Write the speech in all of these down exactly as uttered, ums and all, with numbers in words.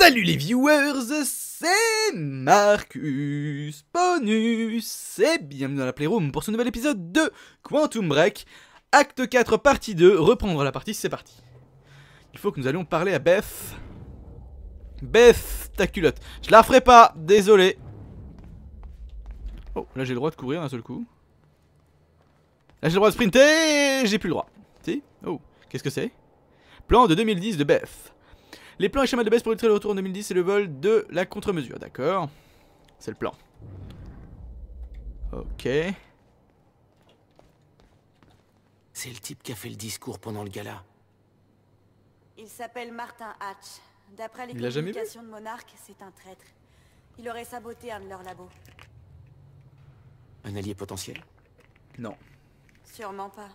Salut les viewers, c'est Marcus Bonus et bienvenue dans la Playroom pour ce nouvel épisode de Quantum Break, acte quatre, partie deux, reprendre la partie, c'est parti. Il faut que nous allions parler à Beth. Beth, ta culotte. Je la referai pas, désolé. Oh, là j'ai le droit de courir d'un seul coup. Là j'ai le droit de sprinter, j'ai plus le droit. Si. Oh, qu'est-ce que c'est? Plan de deux mille dix de Beth. Les plans et schémas de Beth pour illustrer le retour en deux mille dix, c'est le vol de la contre-mesure, d'accord. C'est le plan. Ok. C'est le type qui a fait le discours pendant le gala. Il s'appelle Martin Hatch. D'après les Il l'a jamais vu. communications de Monarch, c'est un traître. Il aurait saboté un de leurs labos. Un allié potentiel? Non, Sûrement pas.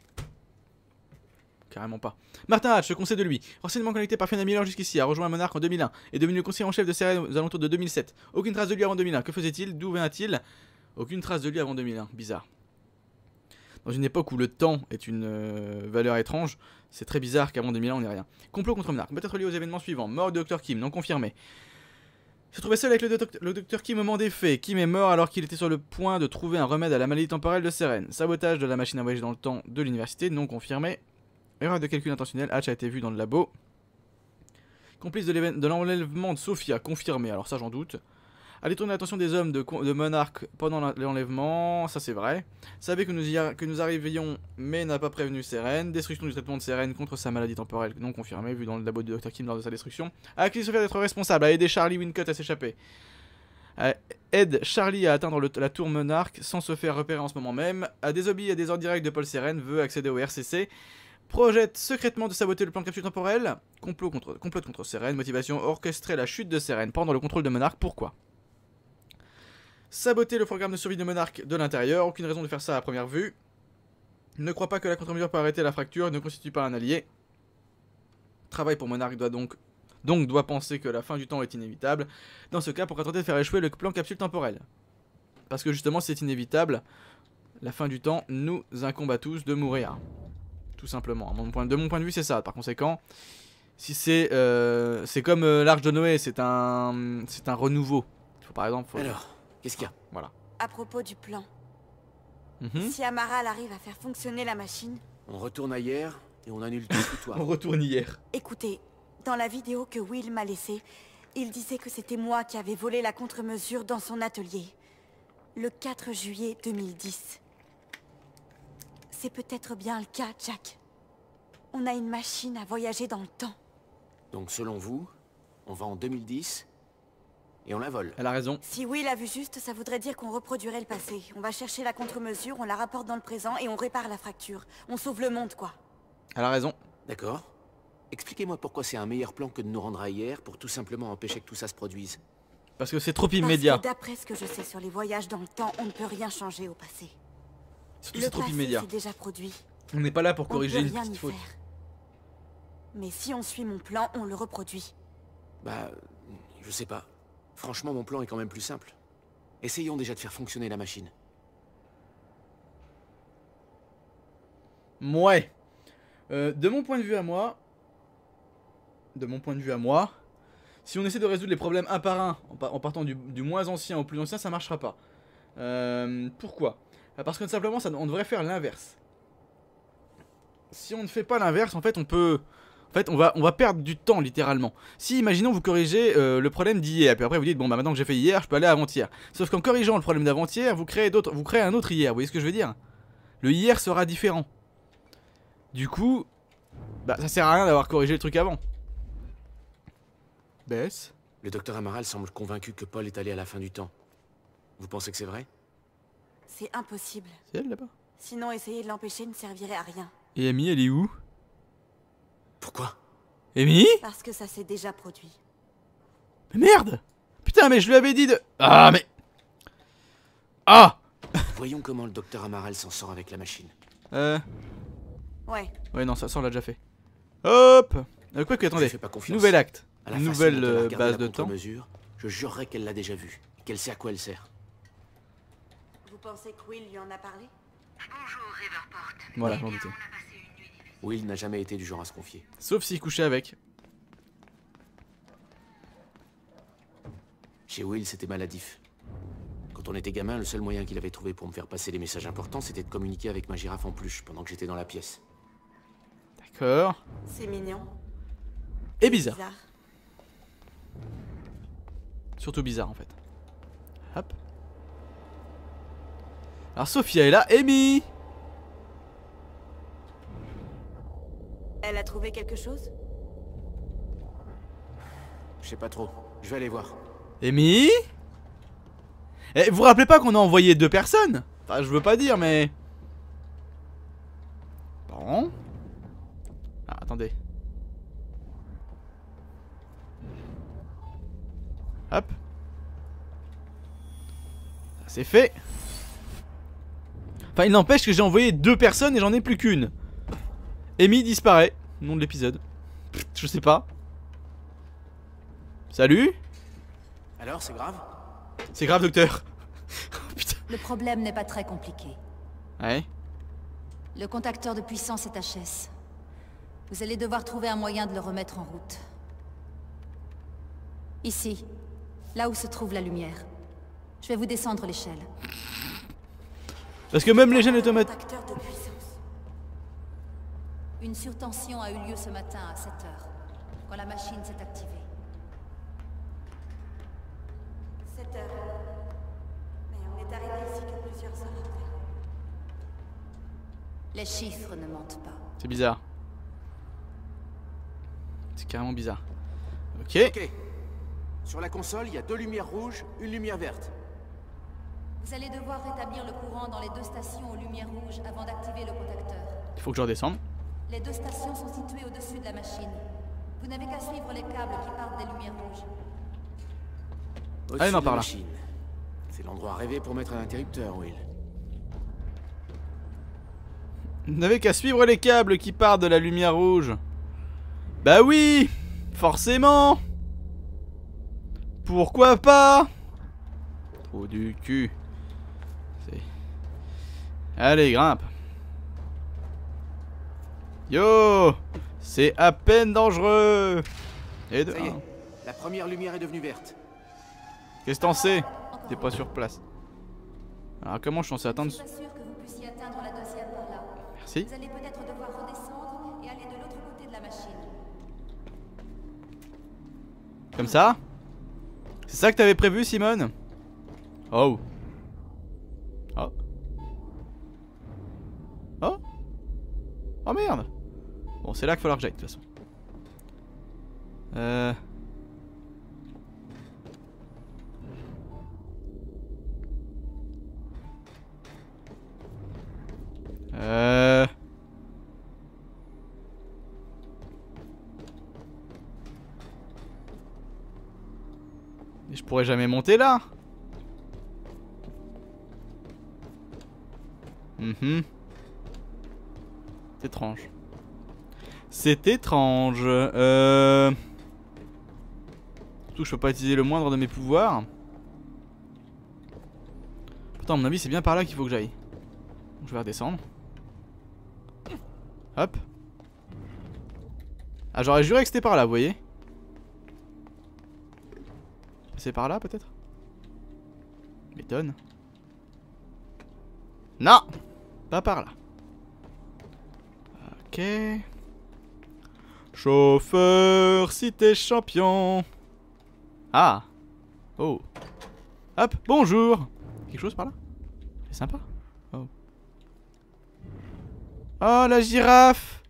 carrément pas. Martin Hatch, je conseille de lui. Renseignement connecté par Fiona Miller jusqu'ici, a rejoint Monarch en deux mille un, est devenu le conseiller en chef de Seren aux alentours de deux mille sept. Aucune trace de lui avant deux mille un. Que faisait-il? D'où vient-il? Aucune trace de lui avant deux mille un. Bizarre. Dans une époque où le temps est une euh, valeur étrange, c'est très bizarre qu'avant deux mille un on n'ait rien. Complot contre Monarch, peut-être lié aux événements suivants. Mort du docteur Kim, non confirmé. Se trouvait seul avec le, doc le docteur Kim au moment des faits. Kim est mort alors qu'il était sur le point de trouver un remède à la maladie temporelle de Seren. Sabotage de la machine à voyager dans le temps de l'université, non confirmé. Erreur de calcul intentionnel, Hatch a été vu dans le labo. Complice de l'enlèvement de Sophia, confirmé, alors ça j'en doute. A détourné l'attention des hommes de, de Monarch pendant l'enlèvement, ça c'est vrai. Savait que nous, y a, que nous arrivions, mais n'a pas prévenu Seren. Destruction du traitement de Seren contre sa maladie temporelle, non confirmée, vu dans le labo de docteur Kim lors de sa destruction. A accusé Sophia d'être responsable, a aidé Charlie Wincott à s'échapper. Aide Charlie à atteindre le, la tour Monarch sans se faire repérer en ce moment même. A désobéi à des ordres directs de Paul Seren, veut accéder au R C C. Projette secrètement de saboter le plan de capsule temporelle. Complot contre, complot contre Seren. Motivation, orchestrer la chute de Seren pendant le contrôle de Monarch. Pourquoi? Saboter le programme de survie de Monarch de l'intérieur. Aucune raison de faire ça à première vue. Ne croit pas que la contre-mesure peut arrêter la fracture. Ne constitue pas un allié. Travail pour Monarch doit donc, donc doit penser que la fin du temps est inévitable. Dans ce cas, pourquoi tenter de faire échouer le plan capsule temporelle? Parce que justement c'est inévitable. La fin du temps nous incombe à tous de mourir. Tout simplement. À mon point, de mon point de vue, c'est ça. Par conséquent, si c'est euh, c'est comme euh, l'Arche de Noé, c'est un c'est un renouveau. Il faut par exemple. Faut... Alors, qu'est-ce qu'il y a? Voilà. À propos du plan, Mm-hmm. si Amaral arrive à faire fonctionner la machine... On retourne à hier et on annule tout ce On soir. retourne hier. Écoutez, dans la vidéo que Will m'a laissée, il disait que c'était moi qui avais volé la contre-mesure dans son atelier. Le quatre juillet deux mille dix. C'est peut-être bien le cas, Jack. On a une machine à voyager dans le temps. Donc selon vous, on va en deux mille dix et on la vole. Elle a raison. Si Will a vu juste, ça voudrait dire qu'on reproduirait le passé. On va chercher la contre-mesure, on la rapporte dans le présent et on répare la fracture. On sauve le monde, quoi. Elle a raison. D'accord. Expliquez-moi pourquoi c'est un meilleur plan que de nous rendre à hier pour tout simplement empêcher que tout ça se produise. Parce que c'est trop immédiat. Parce que d'après ce que je sais sur les voyages dans le temps, on ne peut rien changer au passé. Surtout Le c'est trop passé, immédiat. c'est déjà produit. On n'est pas là pour On ne corriger peut une rien petite y faute. faire. Mais si on suit mon plan, on le reproduit. Bah, je sais pas. Franchement, mon plan est quand même plus simple. Essayons déjà de faire fonctionner la machine. Ouais. Euh, de mon point de vue à moi, de mon point de vue à moi, si on essaie de résoudre les problèmes un par un, en, par en partant du, du moins ancien au plus ancien, ça marchera pas. Euh, pourquoi? Parce que tout simplement, ça, on devrait faire l'inverse. Si on ne fait pas l'inverse, en fait, on peut... En fait, on va, on va perdre du temps, littéralement. Si, imaginons, vous corrigez euh, le problème d'hier, puis après vous dites, bon, bah maintenant que j'ai fait hier, je peux aller à avant-hier. Sauf qu'en corrigeant le problème d'avant-hier, vous créez d'autres, vous créez un autre hier, vous voyez ce que je veux dire? Le hier sera différent. Du coup, bah, ça sert à rien d'avoir corrigé le truc avant. Bess? Le docteur Amaral semble convaincu que Paul est allé à la fin du temps. Vous pensez que c'est vrai? C'est impossible. C'est elle, là-bas? Sinon, essayer de l'empêcher ne servirait à rien. Et Amy, elle est où? Pourquoi? Amy? Parce que ça s'est déjà produit. Mais merde! Putain, mais je lui avais dit de... Ah, mais... Ah! Voyons comment le docteur Amaral s'en sort avec la machine. Euh... Ouais. Ouais, non, ça, ça on l'a déjà fait. Hop! Euh, quoi que, Je attendez. fais pas confiance. Nouvel acte. À la façon Nouvelle dont elle a euh, regardé base la de temps. contre-mesure, je jurerais qu'elle l'a déjà vue, qu'elle sait à quoi elle sert. Vous pensez que Will lui en a parlé? Bonjour, Riverport. Voilà, Eh j'en bien, doutais. on a passé une nuit difficile. Will n'a jamais été du genre à se confier. Sauf s'il couchait avec. Chez Will, c'était maladif. Quand on était gamin, le seul moyen qu'il avait trouvé pour me faire passer les messages importants, c'était de communiquer avec ma girafe en peluche pendant que j'étais dans la pièce. D'accord. C'est mignon. Et bizarre. Bizarre. Surtout bizarre en fait. Hop. Alors Sophia est là. Amy. Elle a trouvé quelque chose? Je sais pas trop. Je vais aller voir. Amy. Eh, vous vous rappelez pas qu'on a envoyé deux personnes? Enfin, je veux pas dire, mais... Bon. Ah, attendez. Hop. Ça c'est fait. Enfin, il n'empêche que j'ai envoyé deux personnes et j'en ai plus qu'une. Amy disparaît. Nom de l'épisode. Je sais pas. Salut. Alors, c'est grave? C'est grave, docteur. Oh, putain. Le problème n'est pas très compliqué. Ouais. Le contacteur de puissance est H S. Vous allez devoir trouver un moyen de le remettre en route. Ici, là où se trouve la lumière. Je vais vous descendre l'échelle. Parce que même les gènes automatiques... Contacteur de puissance. Une surtension a eu lieu ce matin à sept heures, quand la machine s'est activée. sept heures. Mais on est arrivé ici que plusieurs heures après. Les chiffres ne mentent pas. C'est bizarre. C'est carrément bizarre. Ok. Ok. Sur la console, il y a deux lumières rouges, une lumière verte. Vous allez devoir rétablir le courant dans les deux stations aux lumières rouges avant d'activer le contacteur. Il faut que je redescende. Les deux stations sont situées au-dessus de la machine. Vous n'avez qu'à suivre les câbles qui partent des lumières rouges. Au-dessus Allez, non, de par la là. machine. C'est l'endroit rêvé pour mettre un interrupteur, Will. Vous n'avez qu'à suivre les câbles qui partent de la lumière rouge. Bah oui, forcément. Pourquoi pas? Trou du cul. C'est... Allez, grimpe. Yo, c'est à peine dangereux. Et de Ça y est, un. la première lumière est devenue verte. Qu'est-ce que t'en sais? T'es pas sur place. Alors comment je suis censé Je atteindre? suis pas sûr que vous puissiez atteindre la deuxième par là. Merci. Vous allez peut-être devoir redescendre et aller de l'autre côté de la machine. Comme ça? C'est ça que t'avais prévu, Simone? Oh. Oh. Oh. Oh merde. Bon, c'est là qu'il va falloir que j'aille de toute façon. Euh... Euh... Et je pourrais jamais monter là. Mhm. C'est étrange. C'est étrange. Euh... Surtout que je peux pas utiliser le moindre de mes pouvoirs. Pourtant à mon avis c'est bien par là qu'il faut que j'aille. Donc, je vais redescendre. Hop. Ah j'aurais juré que c'était par là, vous voyez. C'est par là peut-être? M'étonne. Non, pas par là. Ok. Chauffeur, si t'es champion. Ah. Oh. Hop, bonjour. Quelque chose par là? C'est sympa. Oh. Oh, la girafe.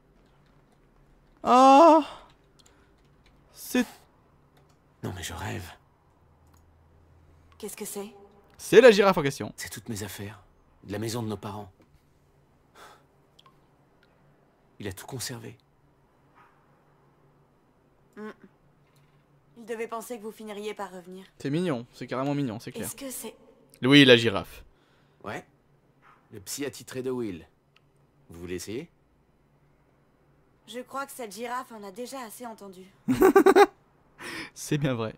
Oh. C'est... Non mais je rêve. Qu'est-ce que c'est? C'est la girafe en question. C'est toutes mes affaires. De la maison de nos parents. Il a tout conservé. Hmm. Il devait penser que vous finiriez par revenir. C'est mignon, c'est carrément mignon, c'est clair. Est-ce que c'est... Oui, la girafe. Ouais. Le psy attitré de Will. Vous voulez essayer? Je crois que cette girafe en a déjà assez entendu. C'est bien vrai.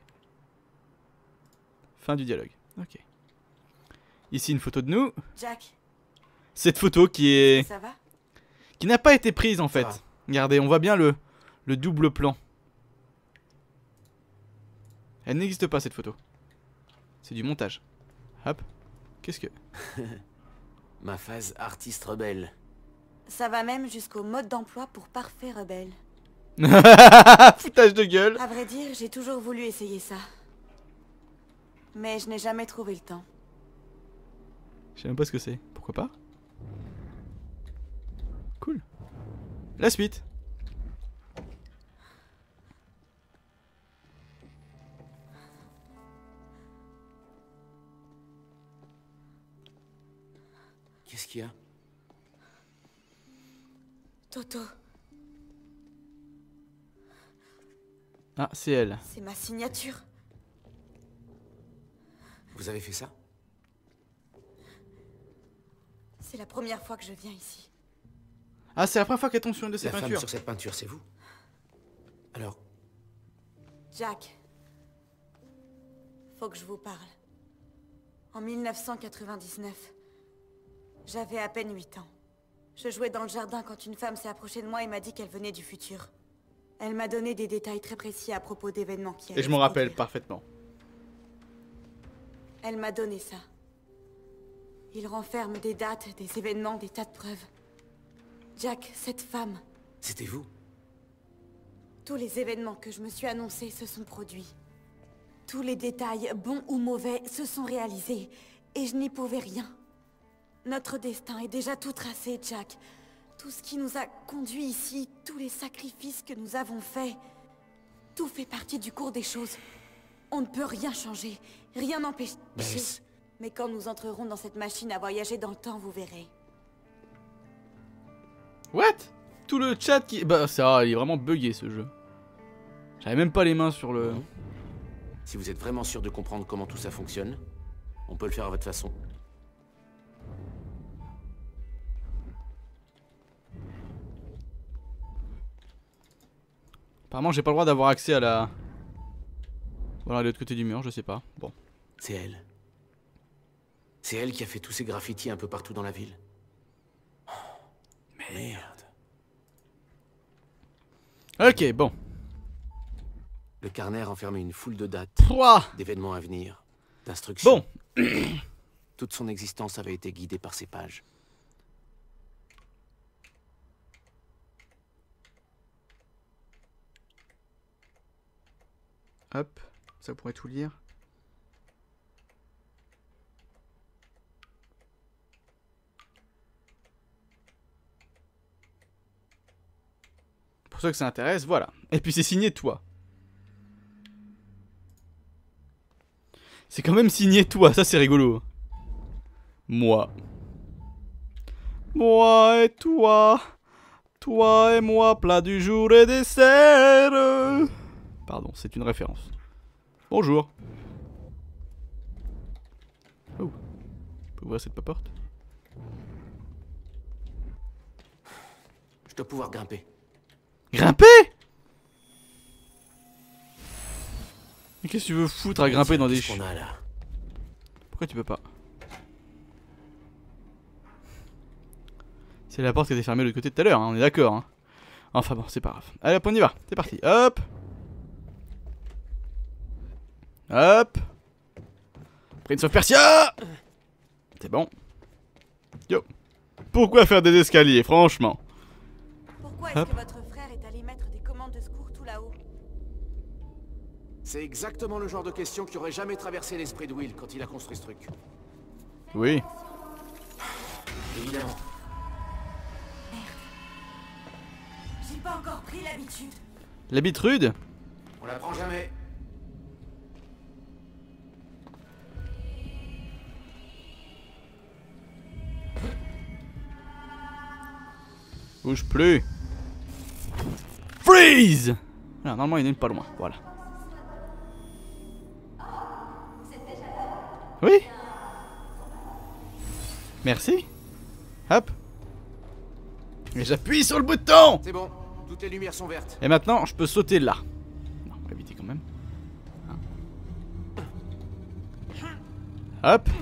Fin du dialogue. Ok. Ici une photo de nous. Jack, Cette photo qui est... ça va? qui n'a pas été prise en fait. va. Regardez, on voit bien le, le double plan. Elle n'existe pas cette photo. C'est du montage. Hop. Qu'est-ce que... Ma phase artiste rebelle. Ça va même jusqu'au mode d'emploi pour parfait rebelle. Foutage de gueule. À vrai dire, j'ai toujours voulu essayer ça. Mais je n'ai jamais trouvé le temps. Je sais même pas ce que c'est. Pourquoi pas? Cool. La suite. Qu'est-ce qu'il y a? Toto, Ah, c'est elle. c'est ma signature. Vous avez fait ça? C'est la première fois que je viens ici. Ah, c'est la première fois qu'elle tombe sur une de ses La femme peintures. sur cette peinture, c'est vous? Alors, Jack, faut que je vous parle. En mille neuf cent quatre-vingt-dix-neuf, j'avais à peine huit ans. Je jouais dans le jardin quand une femme s'est approchée de moi et m'a dit qu'elle venait du futur. Elle m'a donné des détails très précis à propos d'événements qui allaient Et je m'en se rappelle produire. parfaitement. Elle m'a donné ça. Il renferme des dates, des événements, des tas de preuves. Jack, cette femme, c'était vous? tous les événements que je me suis annoncés se sont produits. Tous les détails, bons ou mauvais, se sont réalisés. Et je n'y pouvais rien. Notre destin est déjà tout tracé, Jack. Tout ce qui nous a conduits ici, tous les sacrifices que nous avons faits, tout fait partie du cours des choses. On ne peut rien changer, rien n'empêche. Bess. Mais quand nous entrerons dans cette machine à voyager dans le temps, vous verrez. What? Tout le chat qui... Bah ça, il est vraiment buggé ce jeu. J'avais même pas les mains sur le... Si vous êtes vraiment sûr de comprendre comment tout ça fonctionne, on peut le faire à votre façon. Apparemment j'ai pas le droit d'avoir accès à la... Voilà, de l'autre côté du mur, je sais pas. Bon. C'est elle. C'est elle qui a fait tous ces graffitis un peu partout dans la ville. Merde. Ok, bon. Le carnet renfermait une foule de dates, trois. d'événements à venir, d'instructions. Bon. Toute son existence avait été guidée par ces pages. Hop, ça pourrait tout lire. Pour ceux que ça intéresse, voilà. Et puis c'est signé toi. C'est quand même signé toi, ça c'est rigolo. Moi. Moi et toi. Toi et moi, plat du jour et dessert. Pardon, c'est une référence. Bonjour. Oh. On peut ouvrir cette porte? Je dois pouvoir grimper. Grimper? Mais qu'est-ce que tu veux foutre à grimper dans des Qu'est-ce ch... qu'on a là? Pourquoi tu peux pas? C'est la porte qui était fermée de l'autre côté tout à l'heure, hein, on est d'accord. Hein. Enfin bon, c'est pas grave. Allez hop, on y va. C'est parti. Hop. Hop. Prince of Persia. C'est bon. Yo. Pourquoi faire des escaliers, franchement? Pourquoi est-ce Hop. que votre frère est allé mettre des commandes de secours tout là-haut? C'est exactement le genre de question qui aurait jamais traversé l'esprit de Will quand il a construit ce truc. Oui. Évidemment. J'ai pas encore pris l'habitude. L'habit rude. On l'apprend jamais. Bouge plus. Freeze. Voilà, normalement il n'est pas loin. Voilà. Oui. Merci. Hop. Et j'appuie sur le bouton. C'est bon, toutes les lumières sont vertes. Et maintenant je peux sauter là. Non, on va éviter quand même. Hein. Hop.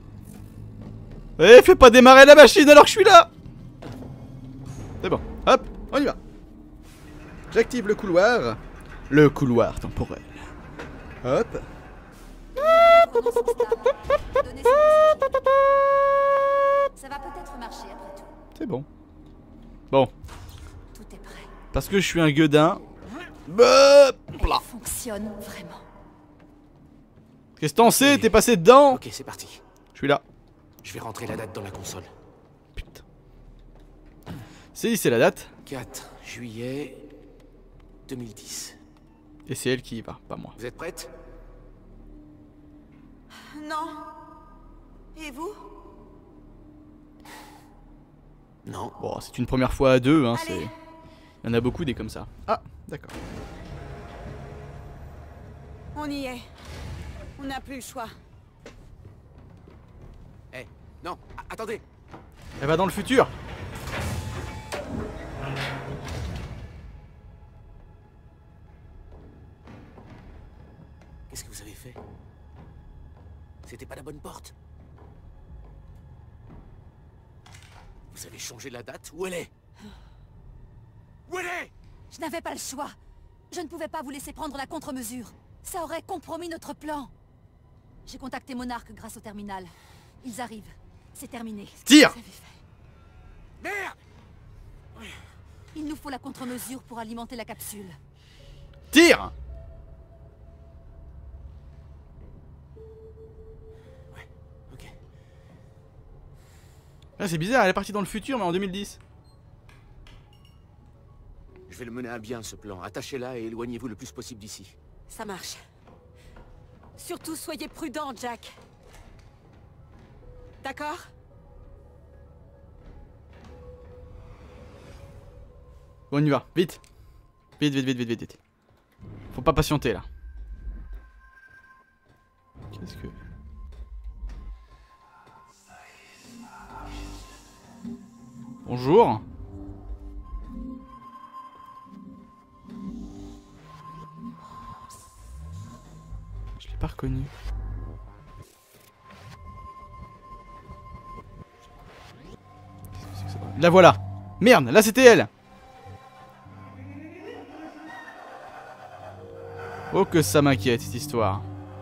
Et fais pas démarrer la machine alors que je suis là. C'est bon. Hop, on y va. J'active le couloir. Le couloir temporel. Hop. Hop. comportements sont stables. Donnez ce message. Ça va peut-être marcher après tout. C'est bon. Bon. Tout est prêt. Parce que je suis un gueudin. Bah, Elle fonctionne vraiment. qu'est-ce que t'en sais? T'es passé dedans? Ok, c'est parti. Je suis là. Je vais rentrer la date dans la console. Putain. C'est dit, c'est la date. quatre juillet deux mille dix. Et c'est elle qui y va, pas moi. Vous êtes prête? Non. Et vous? Non. Bon, c'est une première fois à deux, hein, Allez. c'est... Il y en a beaucoup des comme ça. Ah, d'accord. On y est. On n'a plus le choix. Eh, non, a- attendez. Elle va dans le futur. Qu'est-ce que vous avez fait? C'était pas la bonne porte. Vous avez changé la date? Où elle est? Où elle est? Je n'avais pas le choix. Je ne pouvais pas vous laisser prendre la contre-mesure. Ça aurait compromis notre plan. J'ai contacté Monarch grâce au terminal. Ils arrivent. C'est terminé. Tire! Vous avez fait. Merde! Il nous faut la contre-mesure pour alimenter la capsule. Tire! Ouais, ok. Ah, c'est bizarre, elle est partie dans le futur, mais en deux mille dix. Je vais le mener à bien, ce plan. Attachez-la et éloignez-vous le plus possible d'ici. Ça marche. Surtout soyez prudent, Jack. D'accord? Bon, on y va, vite. Vite, vite, vite, vite, vite, vite. Faut pas patienter, là. Qu'est-ce que... Bonjour. Je l'ai pas reconnu. Qu'est-ce que c'est que ça? La voilà. Merde, là c'était elle. Oh que ça m'inquiète cette histoire.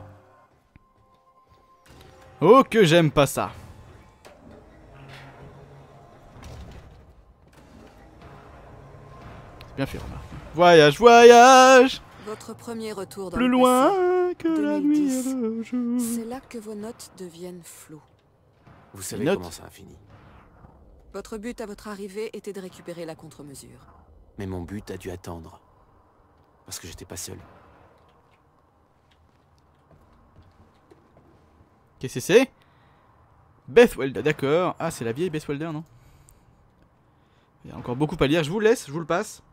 Oh que j'aime pas ça. C'est bien fait, remarque. Voyage, voyage. Votre premier retour dans Plus le loin passé. que la deux mille nuit dix. et le jour. C'est là que vos notes deviennent floues. Vous savez Note. comment ça a fini. Votre but à votre arrivée était de récupérer la contre-mesure. Mais mon but a dû attendre. Parce que j'étais pas seul. Qu'est-ce que c'est? Beth Welder, d'accord. Ah, c'est la vieille Beth Welder, non? Il y a encore beaucoup à lire. Je vous le laisse, je vous le passe.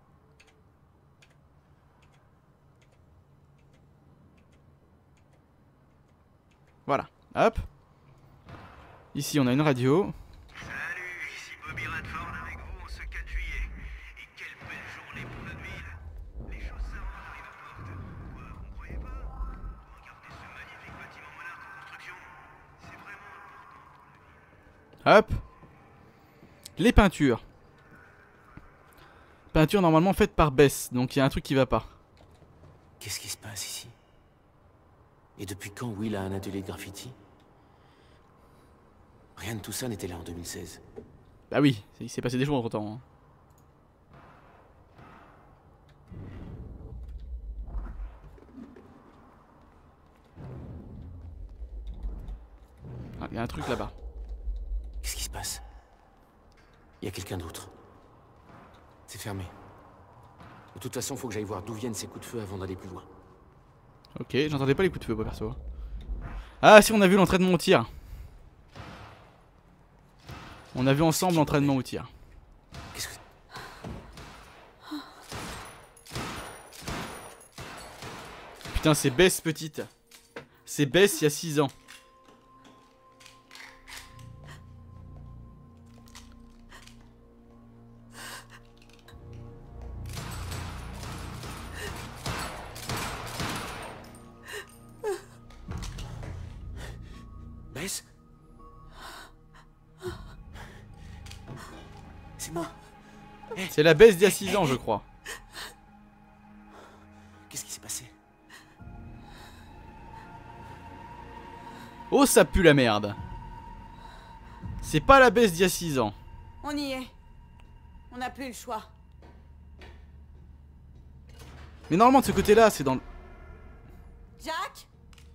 Voilà, hop. Ici, on a une radio. Salut, ici Bobby Radford avec vous en ce quatre juillet. Et quelle belle journée pour notre ville. Les choses s'arrangent à Riverport. Quoi, vous ne croyez pas? Regardez ce magnifique bâtiment Monarch en construction. C'est vraiment important pour la ville. Hop. Les peintures. Peinture normalement faite par Bess, donc il y a un truc qui va pas. Qu'est-ce qui se passe ici? Et depuis quand Will a un atelier de graffiti? Rien de tout ça n'était là en deux mille seize. Bah oui, il s'est passé des jours entre temps. Ah, il y a un truc là-bas. Qu'est-ce qui se passe? Il y a quelqu'un d'autre. C'est fermé. De toute façon, faut que j'aille voir d'où viennent ces coups de feu avant d'aller plus loin. Ok, j'entendais pas les coups de feu, moi, perso. Ah si, on a vu l'entraînement au tir. On a vu ensemble l'entraînement au tir. Qu'est-ce que... Putain, c'est Bess petite. C'est Bess il y a six ans. Bess? C'est moi. C'est la Bess d'il y a six ans, je crois. Qu'est-ce qui s'est passé? Oh, ça pue la merde. C'est pas la baisse d'il y a six ans. On y est. On n'a plus le choix. Mais normalement de ce côté-là, c'est dans le... Jack?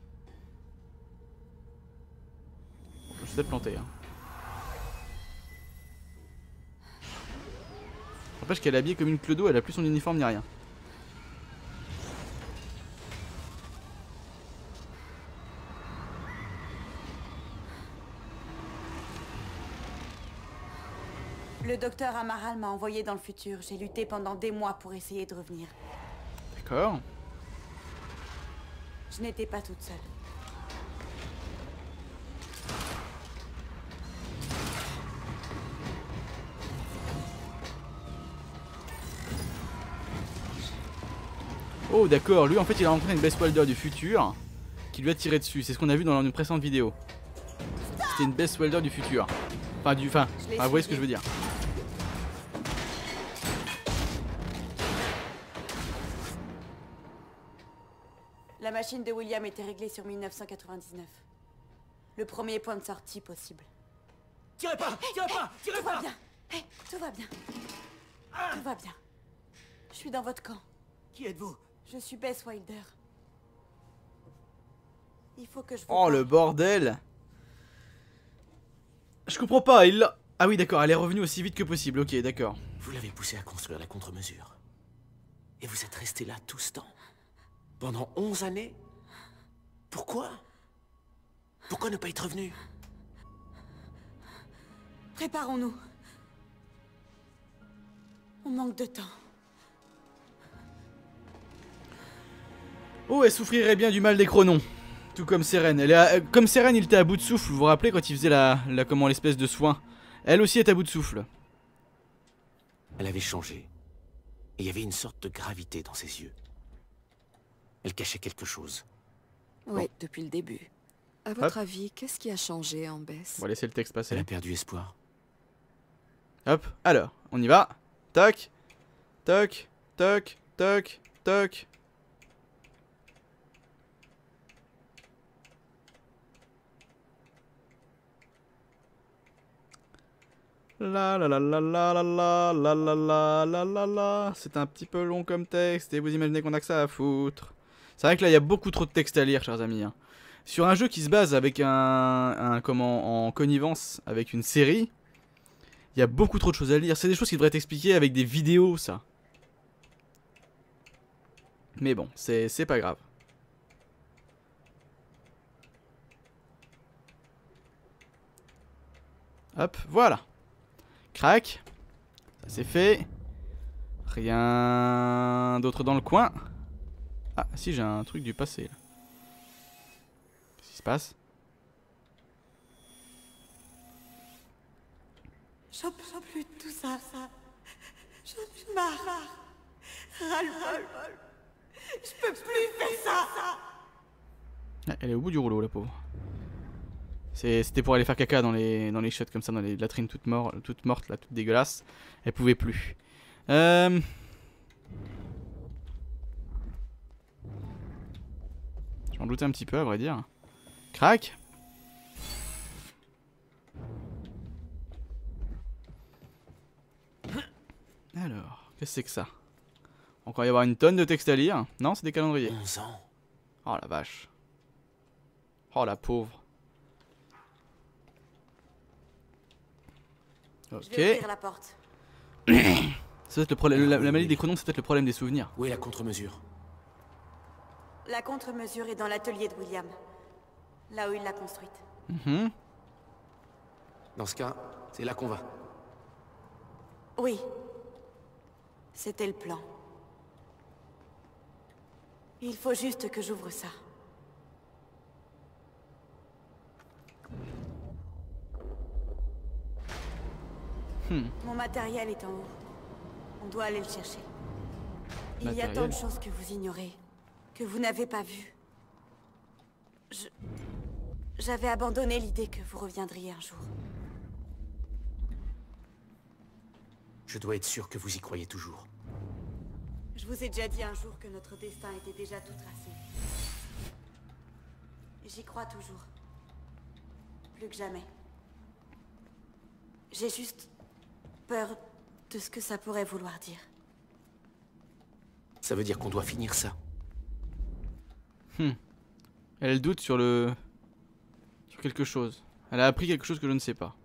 Je suis peut-être planté. Hein. N'empêche qu'elle est habillée comme une clodo, elle a plus son uniforme ni rien. Le docteur Amaral m'a envoyé dans le futur. J'ai lutté pendant des mois pour essayer de revenir. D'accord. Je n'étais pas toute seule. Oh d'accord, lui en fait il a rencontré une Bess Welder du futur qui lui a tiré dessus, c'est ce qu'on a vu dans une précédente vidéo. C'était une Bess Welder du futur. Enfin du... Enfin, enfin vous voyez ce que je veux dire. La machine de William était réglée sur mille neuf cent quatre-vingt-dix-neuf. Le premier point de sortie possible. Tirez pas! Tirez pas! Tirez Tout va pas! bien. Hey, tout va bien. Tout va bien. Je suis dans votre camp. Qui êtes-vous? Je suis Bess Wilder. Il faut que je vous Oh parle. le bordel. Je comprends pas, il l'a... Ah oui d'accord, elle est revenue aussi vite que possible, ok d'accord. Vous l'avez poussé à construire la contre-mesure. Et vous êtes resté là tout ce temps. Pendant onze années? Pourquoi? Pourquoi ne pas être revenu? Préparons-nous. On manque de temps. Oh, elle souffrirait bien du mal des chronons. Tout comme Seren. Elle est à... Comme Seren, il était à bout de souffle. Vous vous rappelez quand il faisait la, la comment l'espèce de soin. Elle aussi est à bout de souffle. Elle avait changé. Et il y avait une sorte de gravité dans ses yeux. Elle cachait quelque chose. Oui, Bon. depuis le début. À votre Hop. avis, qu'est-ce qui a changé en Bess? On va laisser le texte Elle passer. a perdu espoir. Hop, alors, on y va. Toc, toc, toc, toc, toc. La la la la la la la la la la la la la. C'est un petit peu long comme texte et vous imaginez qu'on a que ça à foutre. C'est vrai que là il y a beaucoup trop de texte à lire, chers amis. Hein. Sur un jeu qui se base avec un, un comment en connivence avec une série, il y a beaucoup trop de choses à lire. C'est des choses qui devraient être expliquées avec des vidéos, ça. Mais bon, c'est c'est pas grave. Hop, voilà. Crac. Ça c'est fait. Rien d'autre dans le coin. Ah, si, j'ai un truc du passé là. Qu'est-ce qui se passe? J'en peux plus de tout ça. ça. J'en ai marre. Ras-le-bol. Je peux plus faire ça. Ah, elle est au bout du rouleau, la pauvre. C'était pour aller faire caca dans les, dans les shots comme ça, dans les latrines toutes, mort, toutes mortes, là, toutes dégueulasses. Elle pouvait plus. Euh... J'en doutais un petit peu, à vrai dire. Crac. Alors, qu'est-ce que c'est que ça? Encore y avoir une tonne de texte à lire. Non, c'est des calendriers. onze ans. Oh la vache. Oh la pauvre. Ok. Je vais ouvrir la porte. Ça le problème. La, la maladie des chronos, c'est peut-être le problème des souvenirs. Où est la contre-mesure? La contre-mesure est dans l'atelier de William. Là où il l'a construite. Mhm. Dans ce cas, c'est là qu'on va. Oui. C'était le plan. Il faut juste que j'ouvre ça. Hmm. Mon matériel est en haut. On doit aller le chercher. Il y a Matériel. tant de choses que vous ignorez, que vous n'avez pas vues. Je... J'avais abandonné l'idée que vous reviendriez un jour. Je dois être sûr que vous y croyez toujours. Je vous ai déjà dit un jour que notre destin était déjà tout tracé. J'y crois toujours. Plus que jamais. J'ai juste peur de ce que ça pourrait vouloir dire. Ça veut dire qu'on doit finir ça. Hmm. Elle doute sur le... sur quelque chose. Elle a appris quelque chose que je ne sais pas.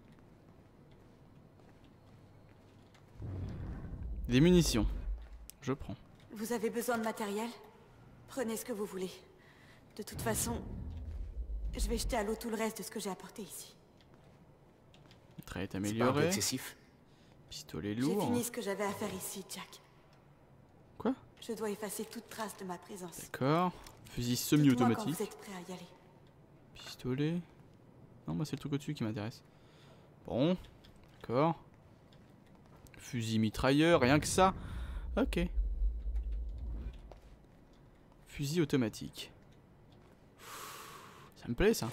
Des munitions. Je prends. Vous avez besoin de matériel? Prenez ce que vous voulez. De toute façon, je vais jeter à l'eau tout le reste de ce que j'ai apporté ici. Trait est C'est pas un peu amélioré. excessif? Pistolet J'ai lourd. fini ce que j'avais à faire ici, Jack. Quoi? Je dois effacer toute trace de ma présence. D'accord. Fusil Dites-moi quand semi-automatique. vous êtes prêt à y aller. Pistolet. Non, moi c'est le truc au-dessus qui m'intéresse. Bon. D'accord. Fusil mitrailleur, rien que ça. Ok. Fusil automatique. Ça me plaît ça.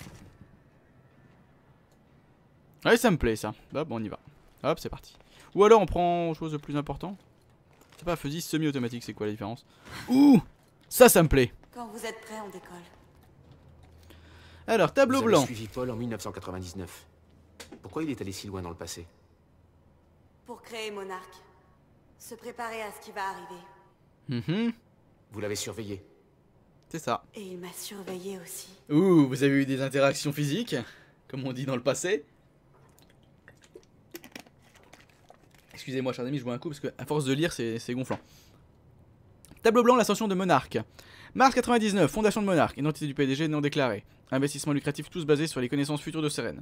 Ouais, ça me plaît ça. Hop, on y va. Hop, c'est parti. Ou alors on prend chose de plus important. C'est pas fusil semi-automatique, c'est quoi la différence? Ouh, ça, ça me plaît. Quand vous êtes prêt, on décolle. Alors, tableau Vous avez blanc. suivi Paul en mille neuf cent quatre-vingt-dix-neuf. Pourquoi il est allé si loin dans le passé? Pour créer Monarch. Se préparer à ce qui va arriver. Mhm, Vous l'avez surveillé. c'est ça. Et il m'a surveillé aussi. Ouh, vous avez eu des interactions physiques, comme on dit dans le passé. Excusez-moi, chers amis, je bois un coup parce que à force de lire, c'est c'est gonflant. Tableau blanc, l'ascension de Monarch. Mars quatre-vingt-dix-neuf, fondation de Monarch, identité du P D G non déclarée. Investissement lucratif tous basés sur les connaissances futures de Seren.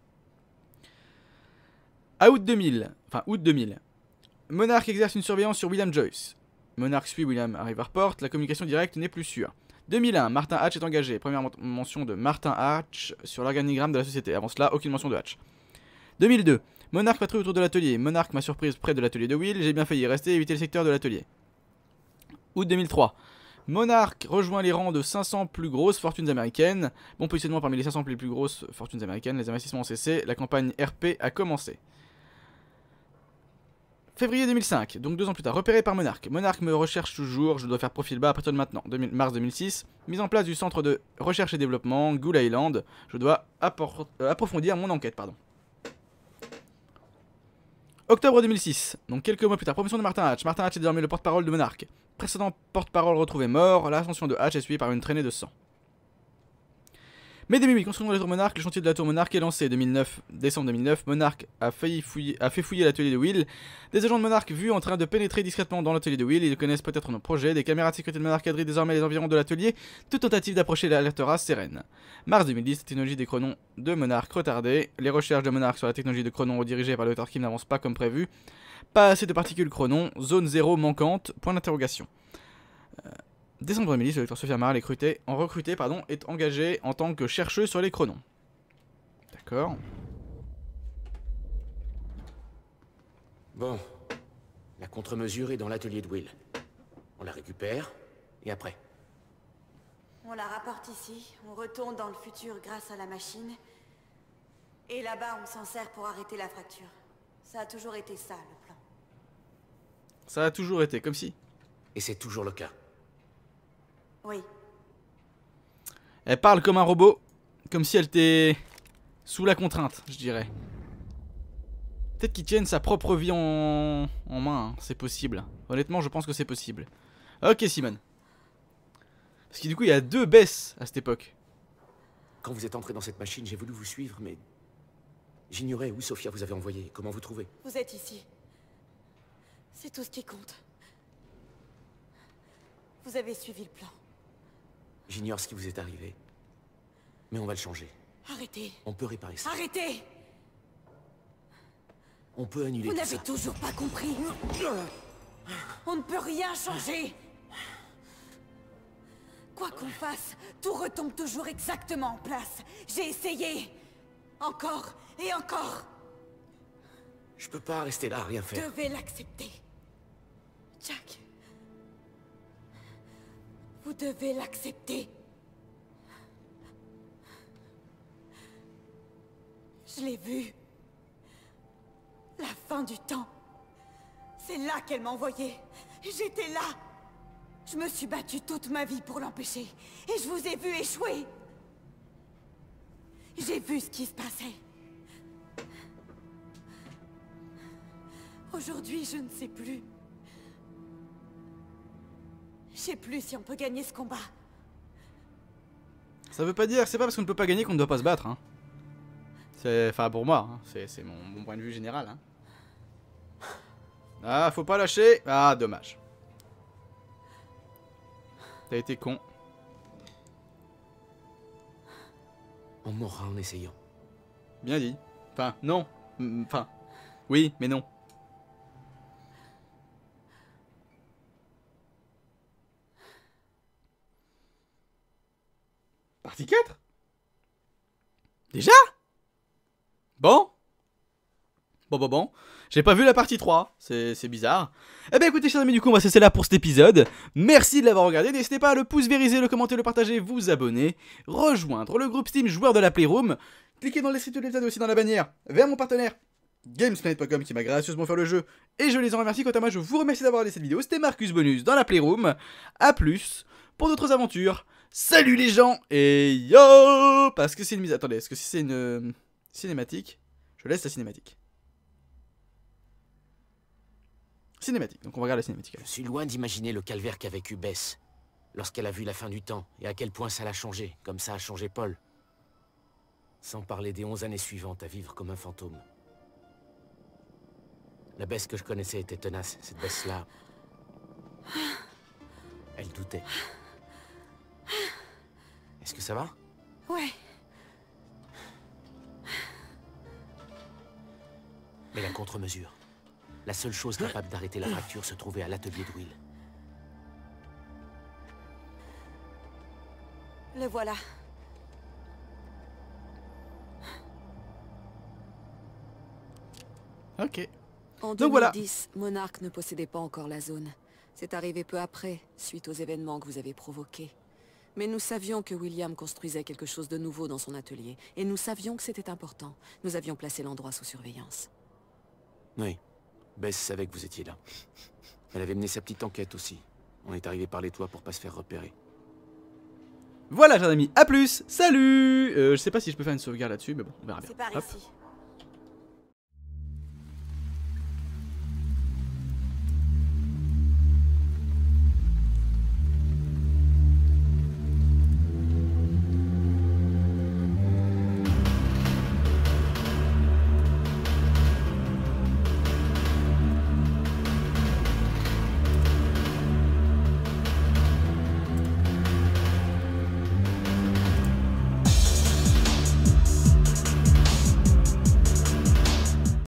À août deux mille, enfin août deux mille, Monarch exerce une surveillance sur William Joyce. Monarch suit William à Riverport, la communication directe n'est plus sûre. deux mille un, Martin Hatch est engagé. Première mention de Martin Hatch sur l'organigramme de la société. Avant cela, aucune mention de Hatch. deux mille deux, Monarch patrouille autour de l'atelier. Monarch m'a surprise près de l'atelier de Will. J'ai bien failli y rester et éviter le secteur de l'atelier. Août deux mille trois, Monarch rejoint les rangs de cinq cents plus grosses fortunes américaines. Bon positionnement parmi les cinq cents plus, plus grosses fortunes américaines. Les investissements ont cessé. La campagne R P a commencé. Février deux mille cinq, donc deux ans plus tard, repéré par Monarch. Monarch me recherche toujours, je dois faire profil bas à partir de maintenant. deux mille mars deux mille six, mise en place du centre de recherche et développement, Ghoul Island. Je dois euh, approfondir mon enquête, pardon. Octobre deux mille six, donc quelques mois plus tard, promotion de Martin Hatch. Martin Hatch est désormais le porte-parole de Monarch. Précédent porte-parole retrouvé mort, l'ascension de Hatch est suivie par une traînée de sang. Mai deux mille huit, construction de la tour Monarch, le chantier de la tour Monarch est lancé. deux mille neuf, décembre deux mille neuf, Monarch a, failli fouiller, a fait fouiller l'atelier de Will. Des agents de Monarch vus en train de pénétrer discrètement dans l'atelier de Will, ils connaissent peut-être nos projets. Des caméras de sécurité de Monarch cadrent désormais les environs de l'atelier. Toute tentative d'approcher l'alertera Seren. Mars deux mille dix, la technologie des chronons de Monarch retardée. Les recherches de Monarch sur la technologie de chronon redirigée par le Dr Kim n'avancent pas comme prévu. Pas assez de particules chronon, zone zéro manquante, point d'interrogation. Euh, Décembre deux mille dix, le docteur Sophia Mara est recruté, en recruté, pardon, est engagé en tant que chercheuse sur les chronons. D'accord. Bon. La contre-mesure est dans l'atelier de Will. On la récupère, et après? On la rapporte ici, on retourne dans le futur grâce à la machine. Et là-bas, on s'en sert pour arrêter la fracture. Ça a toujours été ça, le plan. Ça a toujours été, comme si. Et c'est toujours le cas. Oui. Elle parle comme un robot, comme si elle était sous la contrainte, je dirais. Peut-être qu'il tienne sa propre vie en, en main, hein. C'est possible. Honnêtement, je pense que c'est possible. Ok, Simon. Parce que du coup, il y a deux baisses à cette époque. Quand vous êtes entré dans cette machine, j'ai voulu vous suivre, mais... j'ignorais où Sophia vous avait envoyé. Comment vous trouvez? Vous êtes ici. C'est tout ce qui compte. Vous avez suivi le plan. J'ignore ce qui vous est arrivé. Mais on va le changer. Arrêtez. On peut réparer ça. Arrêtez. On peut annuler Vous tout n'avez ça. toujours pas compris. On ne peut rien changer. Quoi qu'on fasse, tout retombe toujours exactement en place. J'ai essayé. Encore et encore. Je peux pas rester là à rien Vous faire. devez l'accepter. Jack. Vous devez l'accepter. Je l'ai vu. La fin du temps. C'est là qu'elle m'a envoyé. J'étais là. Je me suis battue toute ma vie pour l'empêcher. Et je vous ai vu échouer. J'ai vu ce qui se passait. Aujourd'hui, je ne sais plus. Je sais plus si on peut gagner ce combat. Ça veut pas dire, c'est pas parce qu'on ne peut pas gagner qu'on ne doit pas se battre. Hein. C'est, enfin pour moi, hein. c'est mon, mon point de vue général. Hein. Ah, faut pas lâcher. Ah, dommage. T'as été con. On mourra en essayant. Bien dit. Enfin, non. Enfin, oui, mais non. Partie quatre? Déjà? Bon. Bon, bon, bon. J'ai pas vu la partie trois, c'est bizarre. Eh bien écoutez chers amis, du coup on va se laisser là pour cet épisode. Merci de l'avoir regardé, n'hésitez pas à le pouce vériser, le commenter, le partager, vous abonner, rejoindre le groupe Steam joueurs de la Playroom. Cliquez dans le descriptif de l'épisode et aussi dans la bannière vers mon partenaire Gamesplanet point com qui m'a gracieusement fait le jeu et je les en remercie. Quant à moi je vous remercie d'avoir regardé cette vidéo, c'était Marcus Bonus dans la Playroom. A plus pour d'autres aventures. Salut les gens et yo. Parce que c'est une mise... Attendez, est-ce que si c'est une euh, cinématique? Je laisse la cinématique. Cinématique, donc on regarde la cinématique. Je suis loin d'imaginer le calvaire qu'a vécu Bess lorsqu'elle a vu la fin du temps et à quel point ça l'a changé, comme ça a changé Paul. Sans parler des onze années suivantes à vivre comme un fantôme. La Bess que je connaissais était tenace, cette Bess-là. Elle doutait. Est-ce que ça va? Ouais. Mais la contre-mesure. La seule chose capable d'arrêter la fracture se trouvait à l'atelier de Will. Le voilà. Ok. En Donc voilà. deux mille dix, Monarch ne possédait pas encore la zone. C'est arrivé peu après, suite aux événements que vous avez provoqués. Mais nous savions que William construisait quelque chose de nouveau dans son atelier. Et nous savions que c'était important. Nous avions placé l'endroit sous surveillance. Oui. Bess savait que vous étiez là. Elle avait mené sa petite enquête aussi. On est arrivé par les toits pour pas se faire repérer. Voilà chers amis, à plus, salut euh, Je sais pas si je peux faire une sauvegarde là-dessus, mais bon, on verra bien. C'est par Hop. ici.